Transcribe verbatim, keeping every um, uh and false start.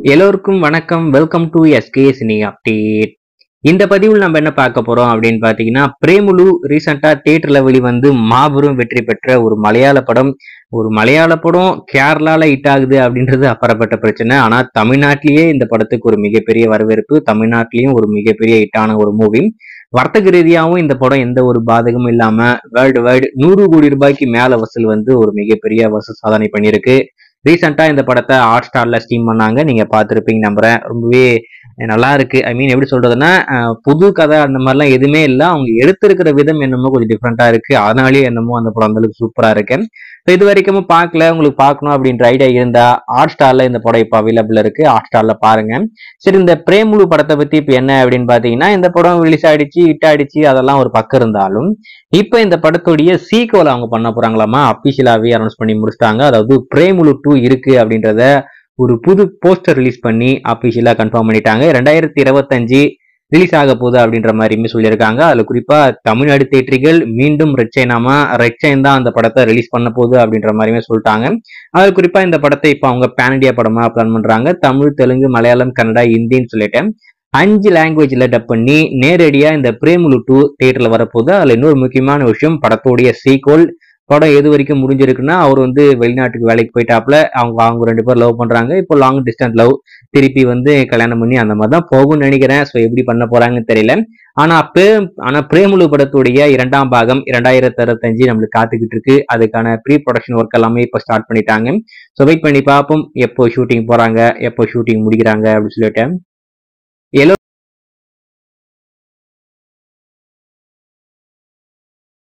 எல்லோருக்கும் வணக்கம். Welcome to SK cine update. இந்த பதிவில் நம்ம என்ன பார்க்க போறோம் அப்படின்னு பாத்தீங்கன்னா, பிரேமுலு ரீசெண்டா தியேட்டர்ல வெளிவந்து மாபெரும் வெற்றி பெற்ற ஒரு மலையாள படம். ஒரு மலையாள படம் கேரளால ஹிட் ஆகுது அப்படின்றது அப்புறப்பட்ட பிரச்சனை. ஆனா தமிழ்நாட்டிலேயே இந்த படத்துக்கு ஒரு மிகப்பெரிய வரவேற்பு, தமிழ்நாட்டிலேயும் ஒரு மிகப்பெரிய ஹிட்டான ஒரு மூவி. வர்த்தக ரீதியாகவும் இந்த படம் எந்த ஒரு பாதகமும் இல்லாம வேர்ல்டு வைடு நூறு கோடி ரூபாய்க்கு மேல வசூல் வந்து ஒரு மிகப்பெரிய வசூல் சாதனை பண்ணியிருக்கு. ரீசெண்டா இந்த படத்தை ஹாட் ஸ்டார்ல ஸ்ட்ரீம் பண்ணாங்க, நீங்க பார்த்துருப்பீங்க நம்புறேன். ரொம்பவே நல்லா இருக்கு. ஐ மீன் எப்படி சொல்றதுன்னா, புது கதை அந்த மாதிரிலாம் எதுவுமே இல்லை. அவங்க எடுத்திருக்கிற விதம் என்னமோ கொஞ்சம் டிஃப்ரெண்டா இருக்கு. அதனாலேயே என்னமோ அந்த படம் அந்த அளவுக்கு சூப்பரா இருக்கு. இது வரைக்கும் பார்க்கல, உங்களுக்கு பார்க்கணும் அப்படின்ற ஐடியா இருந்தா ஹாட் ஸ்டார்ல இந்த படம் இப்போ அவைலபிள் இருக்கு. ஹாட் ஸ்டார்ல பாருங்க. சரி, இந்த பிரேமுலு படத்தை பத்தி இப்ப என்ன அப்படின்னு பாத்தீங்கன்னா, இந்த படம் ரிலீஸ் ஆயிடுச்சு, ஹிட் ஆயிடுச்சு, அதெல்லாம் ஒரு பக்கம் இருந்தாலும் இப்ப இந்த படத்துடைய சீக்வல் அவங்க பண்ண போறாங்களாமா. அபிஷியலாவே அனௌன்ஸ் பண்ணி முடிச்சிட்டாங்க. அதாவது பிரேமுலு டூ இருக்கு அப்படின்றத ஒரு புது போஸ்டர் ரிலீஸ் பண்ணி அபிஷியலா கன்ஃபார்ம் பண்ணிட்டாங்க. ரெண்டாயிரத்தி இருபத்தஞ்சு ரிலீஸ் ஆக போகுது அப்படின்ற மாதிரியுமே சொல்லியிருக்காங்க. அதுல குறிப்பா தமிழ்நாடு தியேட்டர்கள் மீண்டும் ரெட் சைனாமா ரெட் சைன் தான் அந்த படத்தை ரிலீஸ் பண்ண போகுது அப்படின்ற மாதிரியுமே சொல்லிட்டாங்க. அது குறிப்பா இந்த படத்தை இப்ப அவங்க பேன் இண்டியா படமா பிளான் பண்றாங்க. தமிழ், தெலுங்கு, மலையாளம், கன்னடா, ஹிந்தின்னு சொல்லிட்டு அஞ்சு லாங்குவேஜ்ல டப் பண்ணி நேரடியா இந்த பிரேமுலு டூ தியேட்டர்ல வரப்போகுது. அதுல இன்னொரு முக்கியமான விஷயம், படத்தோடைய சீக்வல். படம் எது வரைக்கும் முடிஞ்சிருக்குன்னா, அவர் வந்து வெளிநாட்டுக்கு வேலைக்கு போயிட்டாப்ல, அவங்க அவங்க ரெண்டு பேரும் லவ் பண்றாங்க. இப்போ லாங் டிஸ்டன்ஸ் லவ், திருப்பி வந்து கல்யாணம் பண்ணி அந்த மாதிரி தான் போகும்னு நினைக்கிறேன். ஸோ எப்படி பண்ண போறாங்கன்னு தெரியல. ஆனா பிரே ஆனா பிரேமுலு படத்துடைய இரண்டாம் பாகம் இரண்டாயிரத்தி அறுபத்தஞ்சு நம்மளுக்கு காத்துக்கிட்டு இருக்கு. அதுக்கான ப்ரீ ப்ரொடக்ஷன் ஒர்க் எல்லாமே இப்போ ஸ்டார்ட் பண்ணிட்டாங்க. ஸோ வெயிட் பண்ணி பார்ப்போம், எப்போ ஷூட்டிங் போறாங்க, எப்போ ஷூட்டிங் முடிக்கிறாங்க அப்படின்னு சொல்லிட்டு.